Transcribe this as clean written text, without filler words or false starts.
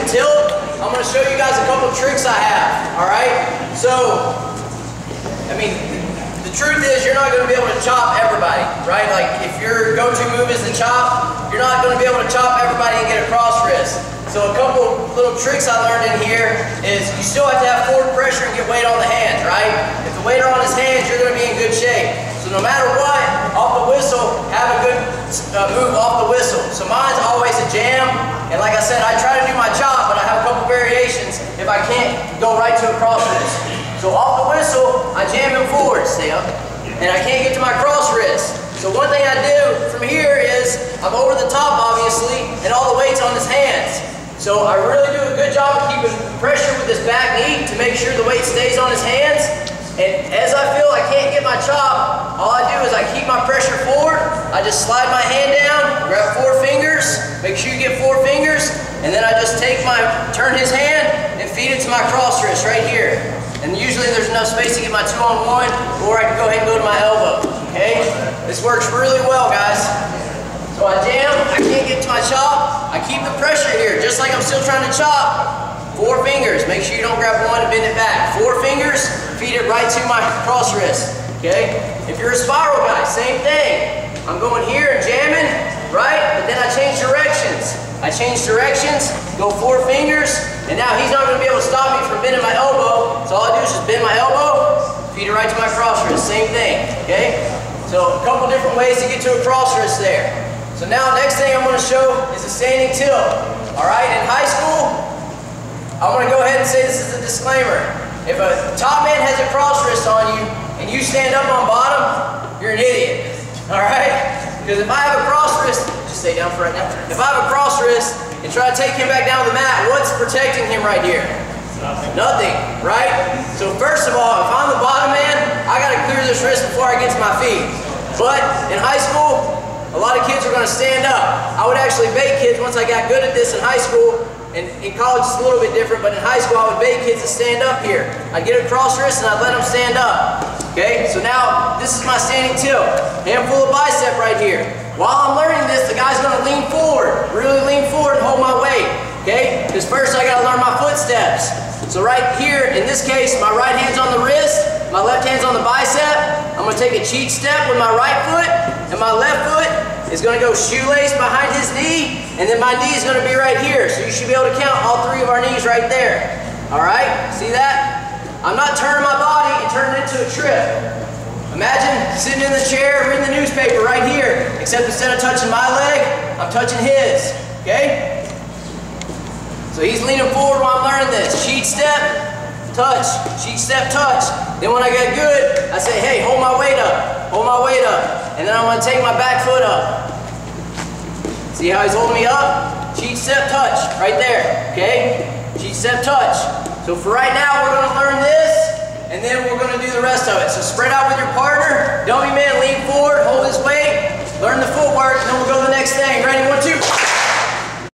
the tilt, I'm going to show you guys a couple tricks I have, all right? So, I mean, the truth is you're not going to be able to chop everybody, right? Like if your go-to move is the chop, you're not going to be able to chop everybody and get a cross wrist. So a couple little tricks I learned in here is you still have to have forward pressure and get weight on the hands, right? If the weight are on his hands, you're going to be in good shape. So no matter what, off the whistle, have a good move off the whistle. So mine's always a jam, and like I said, I try to do my chop, but I have a couple variations if I can't go right to a cross wrist. So off the whistle, I jam him forward, see ya, and I can't get to my cross wrist. So one thing I do from here is I'm over the top, obviously, and all the weight's on his hands. So I really do a good job of keeping pressure with this back knee to make sure the weight stays on his hands. And as I feel I can't get my chop, all I do is I keep my pressure forward. I just slide my hand down, grab 4 fingers, make sure you get 4 fingers, and then I just turn his hand and feed it to my cross wrist right here. And usually there's enough space to get my 2-on-1, or I can go ahead and go to my elbow, okay? This works really well, guys. So I jam, I can't get to my chop, I keep the pressure here, just like I'm still trying to chop. 4 fingers, make sure you don't grab one and bend it back. 4 fingers, feed it right to my cross wrist, okay? If you're a spiral guy, same thing. I'm going here and jamming, right? But then I change directions. I change directions, go 4 fingers, and now he's not gonna be able to stop me from bending my elbow. So all I do is just bend my elbow, feed it right to my cross wrist, same thing, okay? So a couple different ways to get to a cross wrist there. So now next thing I'm gonna show is a standing tilt, all right? In high school, I'm going to go ahead and say this is a disclaimer. If a top man has a cross wrist on you and you stand up on bottom, you're an idiot. Alright? Because if I have a cross wrist, just stay down for right now. If I have a cross wrist and try to take him back down the mat, what's protecting him right here? Nothing, right? So first of all, if I'm the bottom man, I got to clear this wrist before I get to my feet. But in high school, a lot of kids are going to stand up. I would actually bait kids once I got good at this in high school. And in college it's a little bit different, but in high school I would bait kids to stand up here. I'd get a cross wrist and I'd let them stand up. Okay, so now this is my standing tilt. Handful of bicep right here. While I'm learning this, the guy's gonna lean forward, really lean forward and hold my weight. Okay, because first I gotta learn my footsteps. So right here, in this case, my right hand's on the wrist, my left hand's on the bicep. I'm gonna take a cheat step with my right foot, and my left foot is going to go shoelace behind his knee, and then my knee is going to be right here. So you should be able to count all 3 of our knees right there. All right? See that? I'm not turning my body and turning it into a trip. Imagine sitting in the chair, reading the newspaper right here, except instead of touching my leg, I'm touching his. Okay? So he's leaning forward while I'm learning this. Cheat step, touch. Cheat step, touch. Then when I get good, I say, hey, hold my weight up. Hold my weight up. And then I'm going to take my back foot up. See how he's holding me up? Cheat step, touch, right there, okay? Cheat step, touch. So for right now, we're going to learn this, and then we're going to do the rest of it. So spread out with your partner, dummy man, lean forward, hold his weight, learn the footwork, and then we'll go to the next thing. Ready, 1, 2.